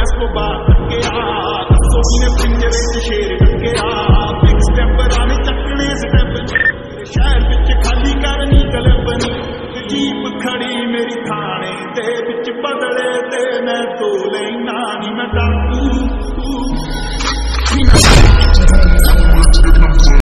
तो बात सोने पिंजरे च शेर डकया बिग स्टेप राने चकने स्टेप शहर बिच खाली करनी गलबनी जीप खड़ी मेरी थाने ते बिच बदले ते मैं तो लेना नी मैं